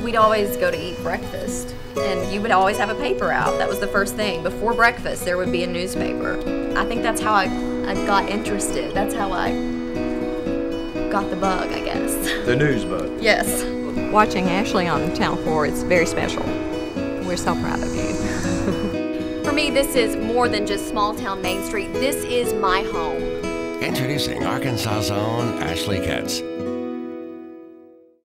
we'd always go to eat breakfast, and you would always have a paper out. That was the first thing. Before breakfast, there would be a newspaper. I think that's how I got interested. That's how I got the bug, I guess. The news bug. Yes. Watching Ashley on Channel 4 is very special. We're so proud of you. For me, this is more than just small town Main Street. This is my home. Introducing Arkansas's own Ashley Ketz.